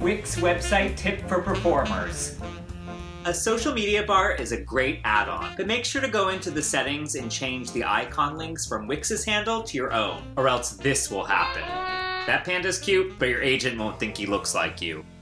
Wix website tip for performers. A social media bar is a great add-on, but make sure to go into the settings and change the icon links from Wix's handle to your own, or else this will happen. That panda's cute, but your agent won't think he looks like you.